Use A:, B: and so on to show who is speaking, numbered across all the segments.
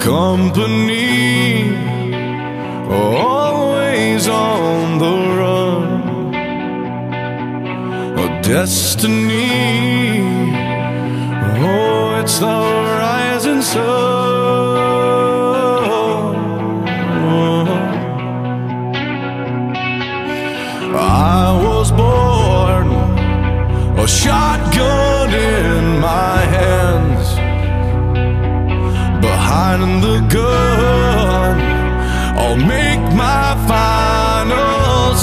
A: company, always on the run. A destiny, oh, it's the rising sun. I was born, a shotgun in my hands, behind the gun, I'll make my final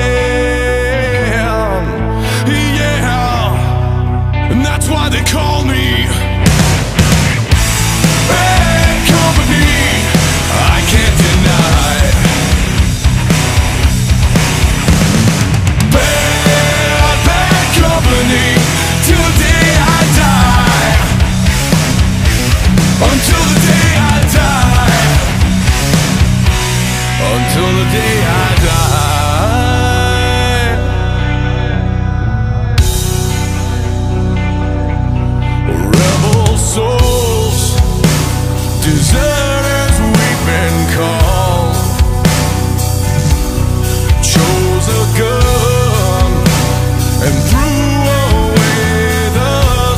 A: stand. Yeah, and that's why they call me Bad Company. I can't deny bad company till the day I die. Until the day I die. Until the day I die. Rebel souls, deserters we've been called. Chose a gun and threw away the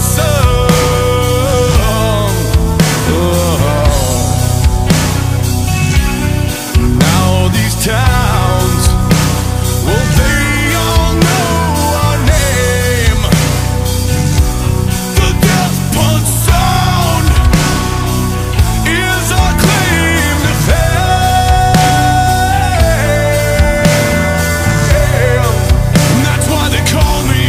A: sun. Now these towns, well, they all know our name. The death punch sound is our claim to fame. And that's why they call me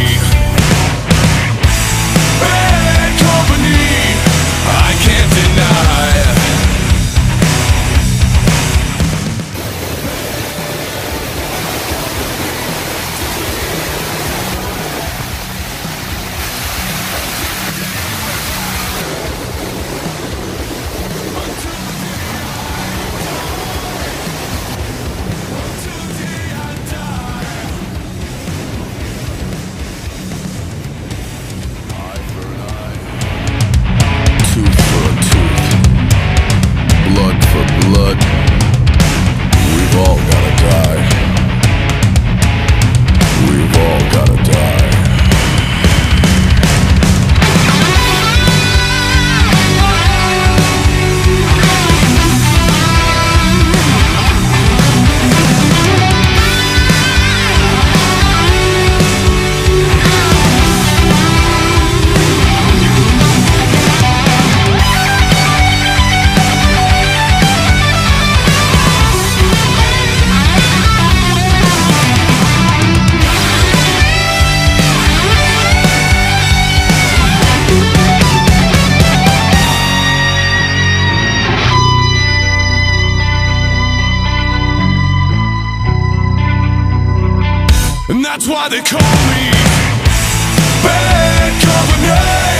A: Bad Company. I can't deny. Tooth for a tooth, blood for blood. We've all gotta die. We've all gotta die. And that's why they call me Bad Company.